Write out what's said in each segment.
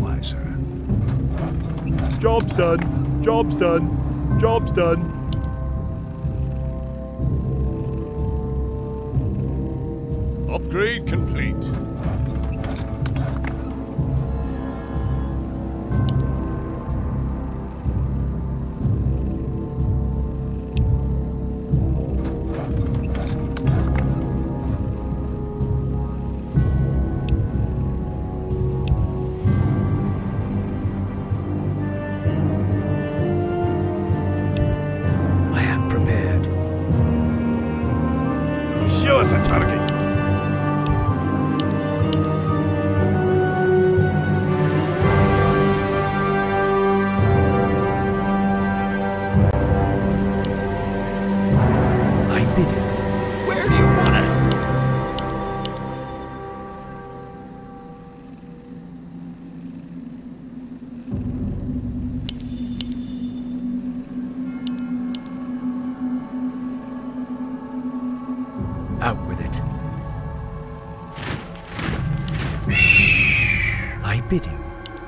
wiser. Job's done. Job's done. Job's done. Upgrade complete. I am prepared. Show us a target. I bid him. Where do you want us? Out with it. I bid you.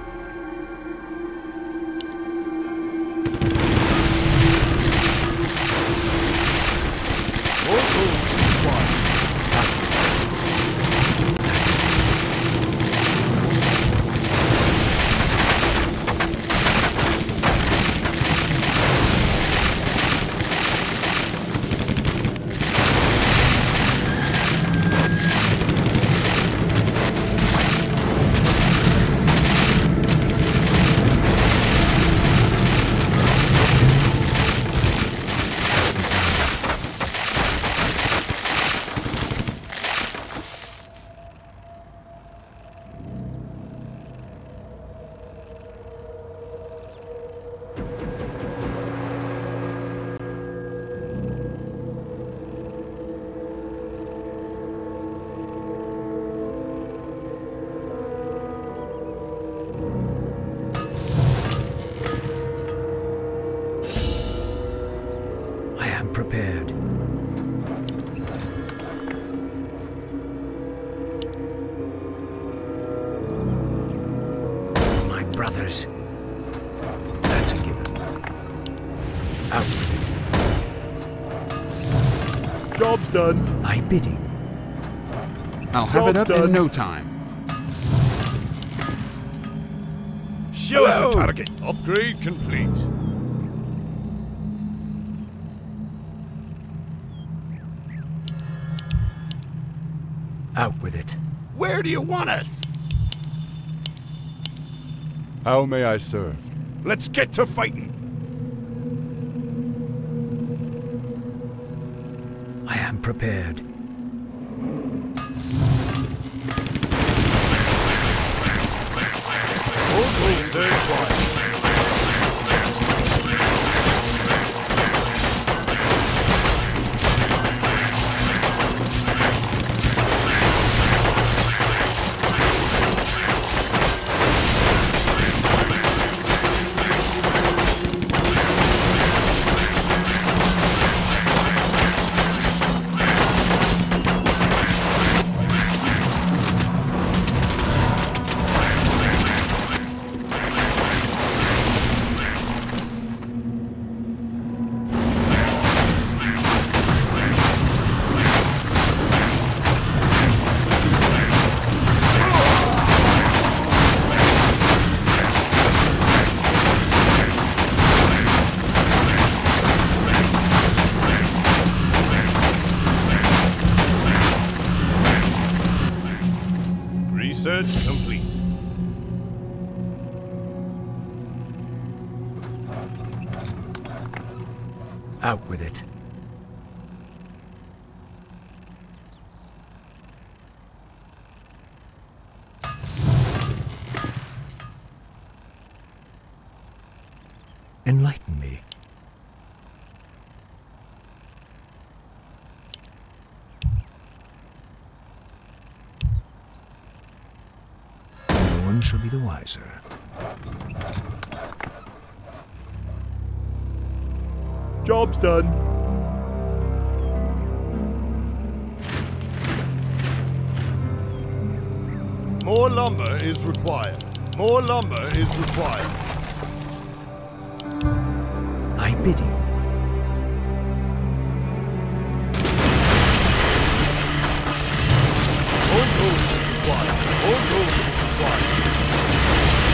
I am prepared. My brothers. That's a given. Out with it. Job's done. I bid you. I'll have it up Job's in done. no time. Show us a target. Upgrade complete. Out with it. Where do you want us? How may I serve? Let's get to fighting. I am prepared. Research complete. Out with it. Enlighten me. No one shall be the wiser. Job's done. More lumber is required. More lumber is required. I bid you. More gold is required. More gold is required.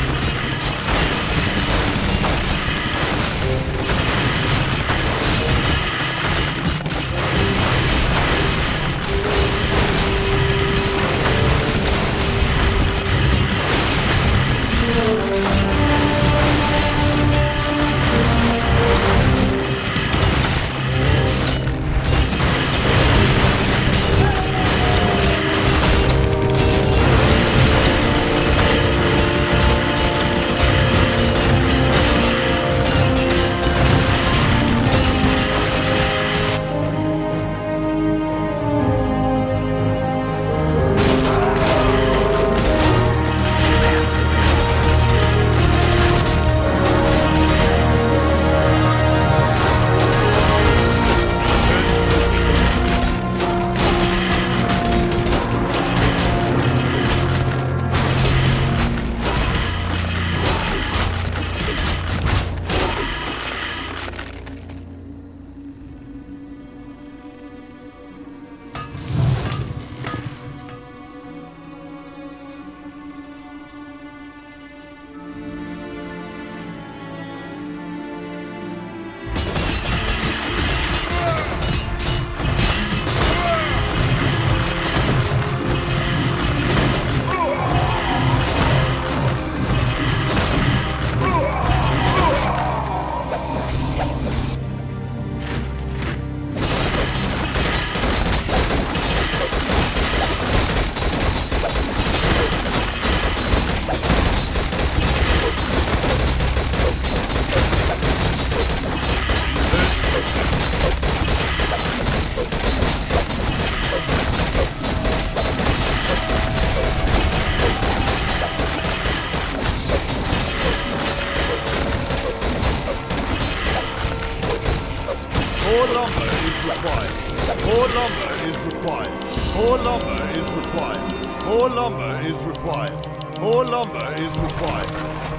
More lumber is required. More lumber is required. More lumber is required. More lumber is required. More lumber is required.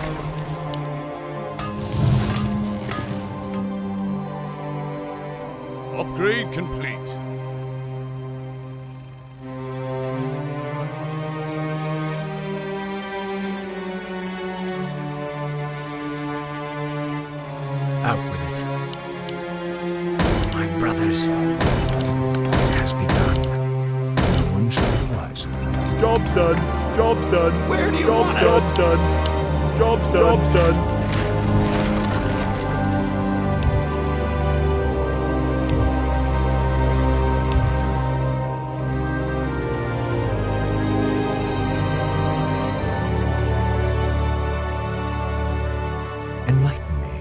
Upgrade complete. Out with it. My brothers, it has begun. No one shall be the wiser. Job's done. Job's done. Where do you want us? Job's done. Job's done. Job's done. Enlighten me.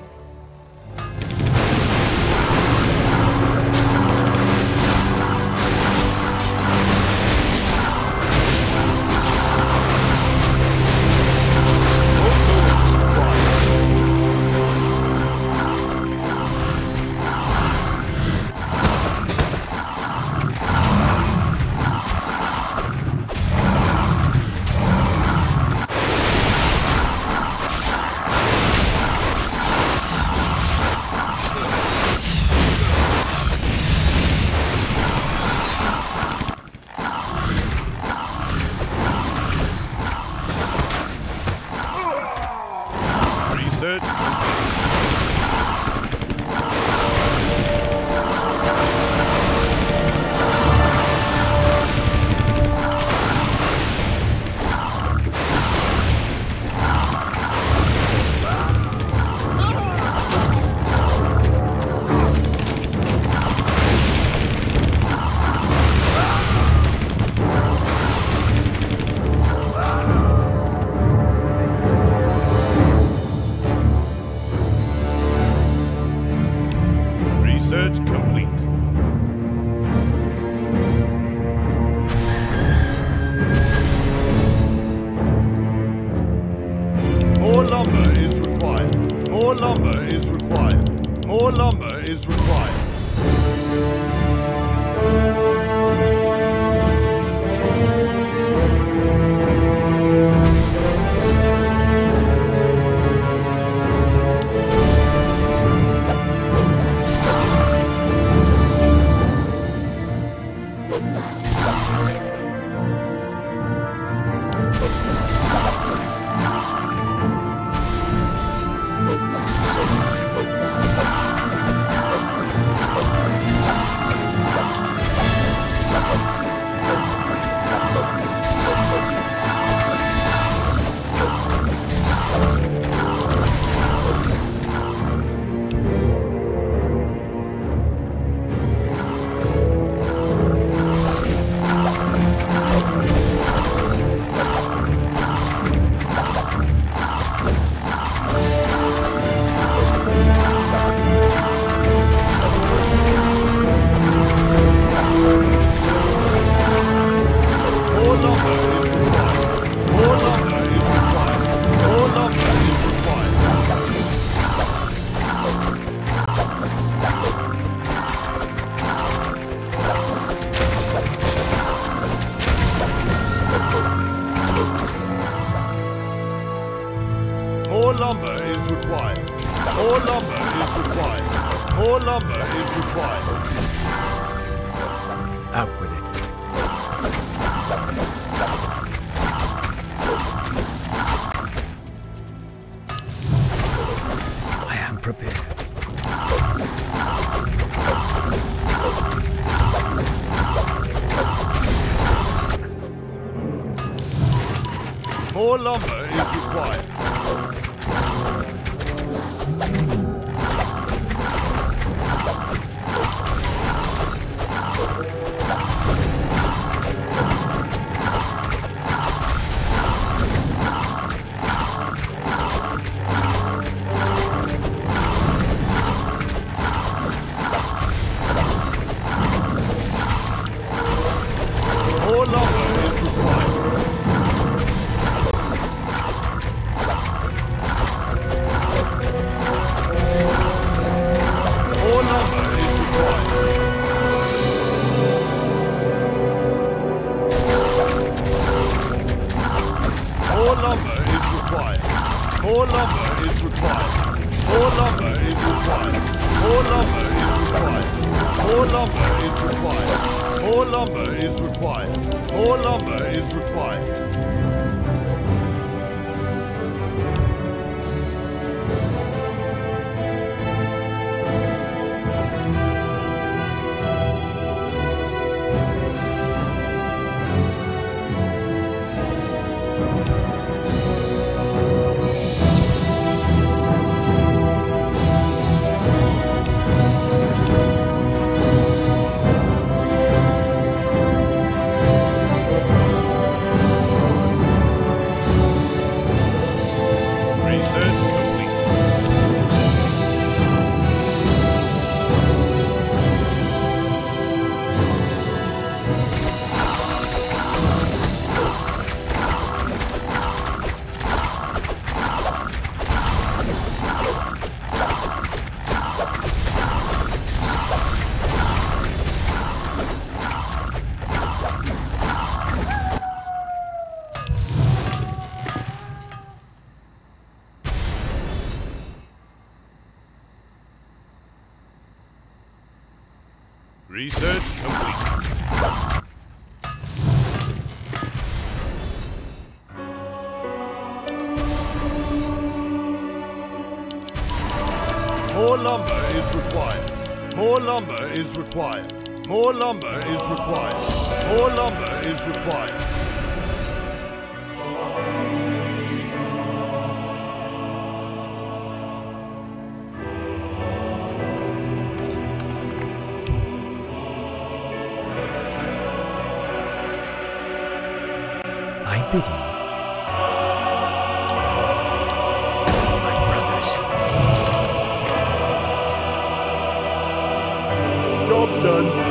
Research. More lumber is required. Out with it. I am prepared. More lumber is required. More lumber is required. More lumber is required. More lumber is required. More lumber is required. More lumber is required. More lumber is required. More lumber is required. More lumber is required. More lumber is required. Research complete. Research complete. More lumber is required. More lumber is required. More lumber is required. More lumber is required. I bid you. My brothers. Job's done.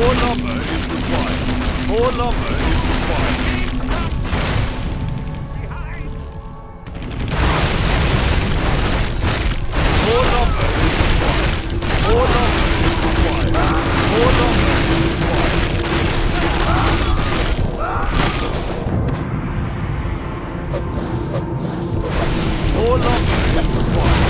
More lumber is required. More lumber is required. More lumber is required. More lumber is required. More lumber is required. More lumber is required.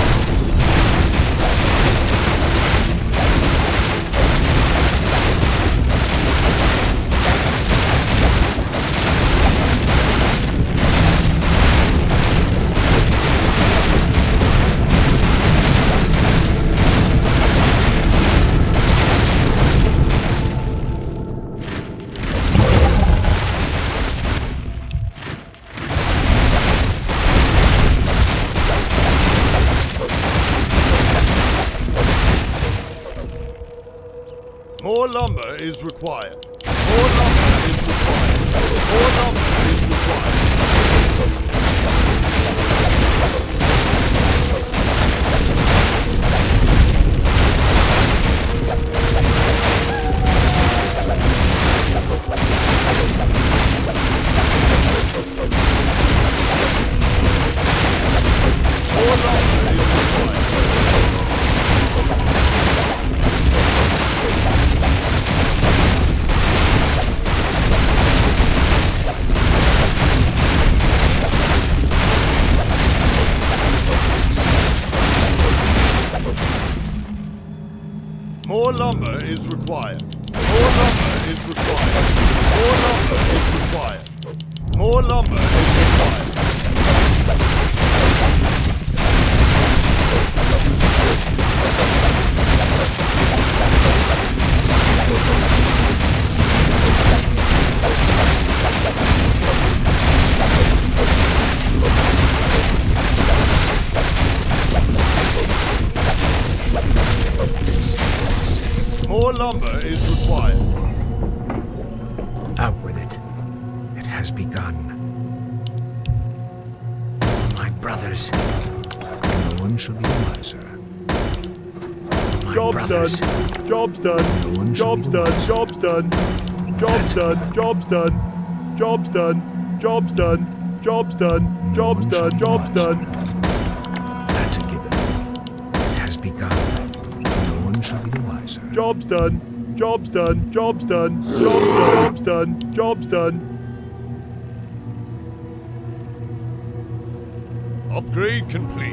More lumber is required. More lumber is required. More lumber is required. More lumber is required. More lumber is required. More lumber is required. More lumber is required. More lumber is required. More lumber is required. Out with it. It has begun. My brothers, no one shall be the wiser. My Job's brothers, done. Job's done. no one shall Job's be the done. wiser. Job's done. Job's done. Job's done. Job's done. Job's done. Job's done. Job's done. Job's done. That's a given. It has begun. No one shall be the wiser. Job's done. Job's done. Job's done. Job's done. Job's done. Upgrade complete.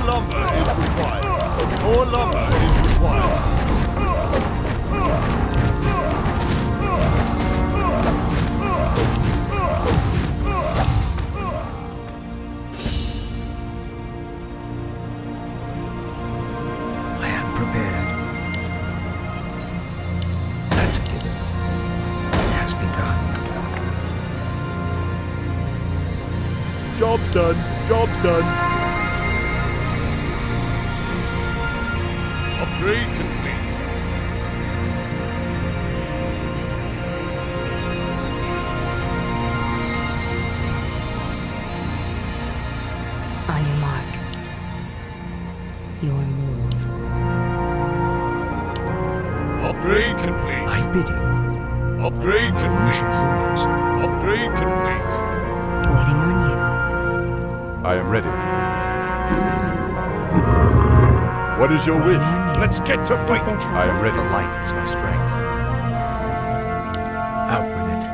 lumber is required. More lumber is required. I am prepared. That's a given. It has begun. Job's done. Job's done. Upgrade complete. On your mark. Your move. Upgrade complete. My bidding. Upgrade complete. Ancient heroes. Upgrade complete. Waiting on you. I am ready. What is your wish? Let's get to Is fight. there I trouble? am ready. The light is my strength. Out with it.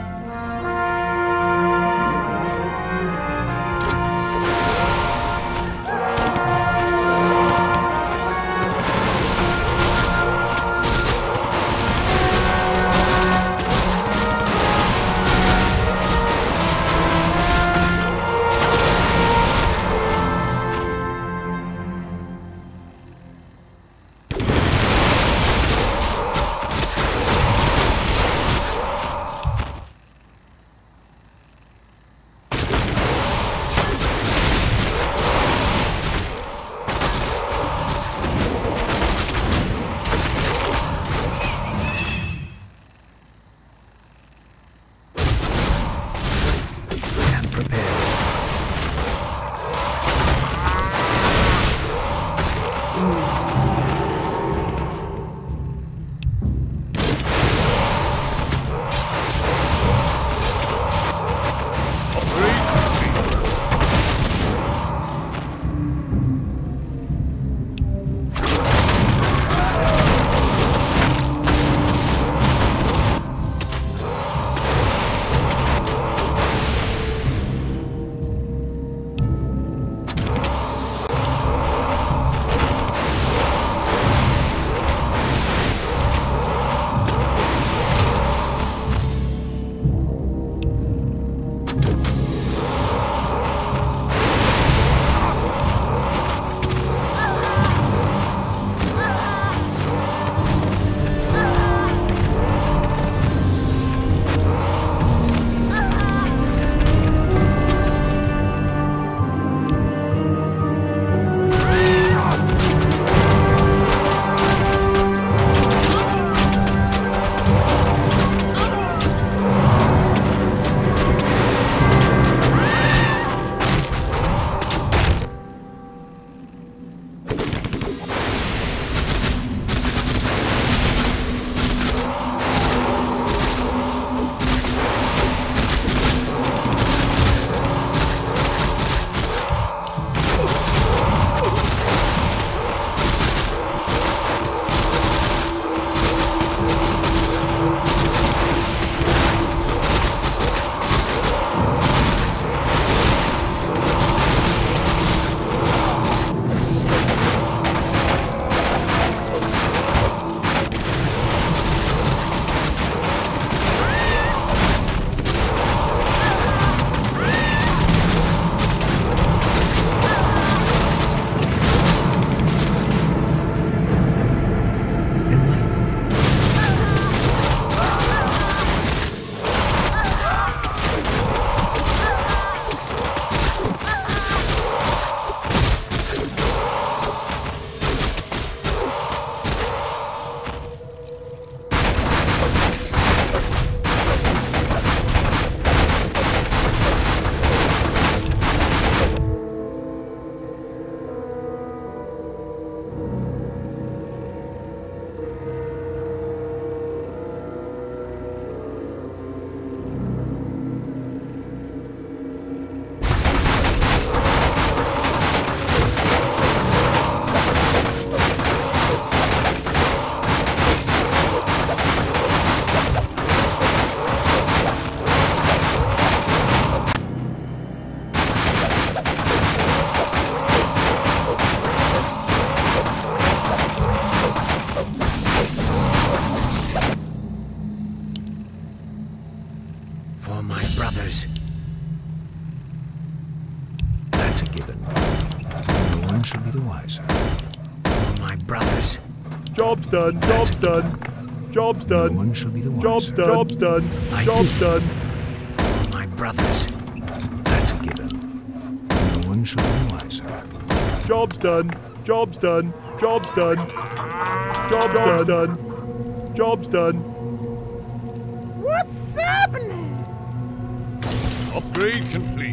That's a given. No one shall be the wiser. For my brothers. Job's done. That's Job's a done. given. Job's No done. one shall be the wiser. Job's done. Job's done. I Job's did. done. For my brothers. That's a given. No one shall be the wiser. Job's done. Job's done. Job's done. Job's done. Job's done. What's happening? Upgrade complete.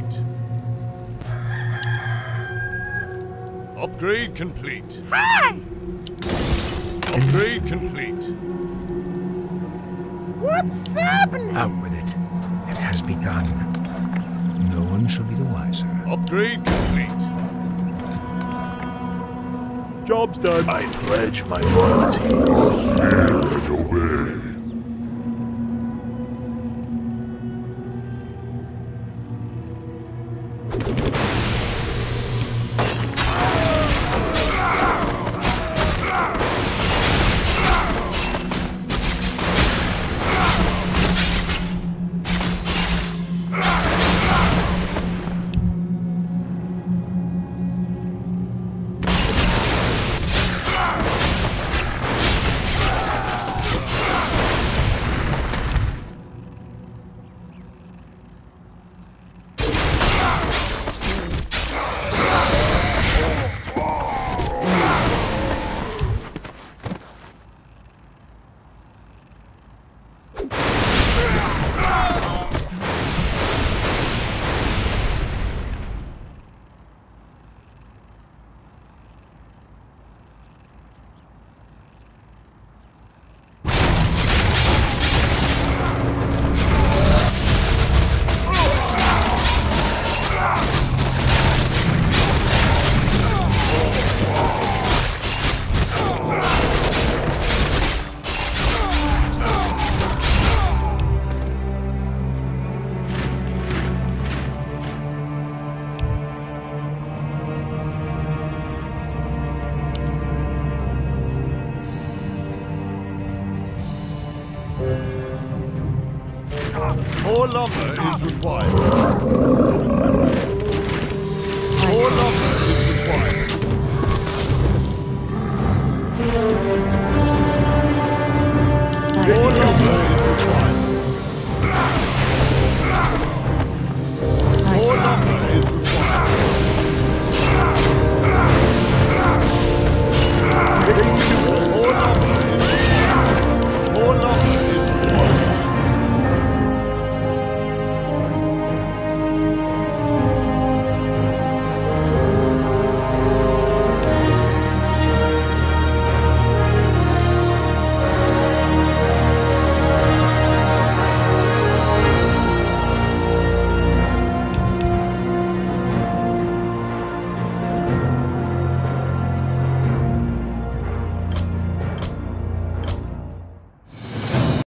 Upgrade complete. Hi! Upgrade complete. What's happening? Out with it. It has begun. No one shall be the wiser. Upgrade complete. Job's done. I pledge my loyalty. Hear and obey. More lumber is required.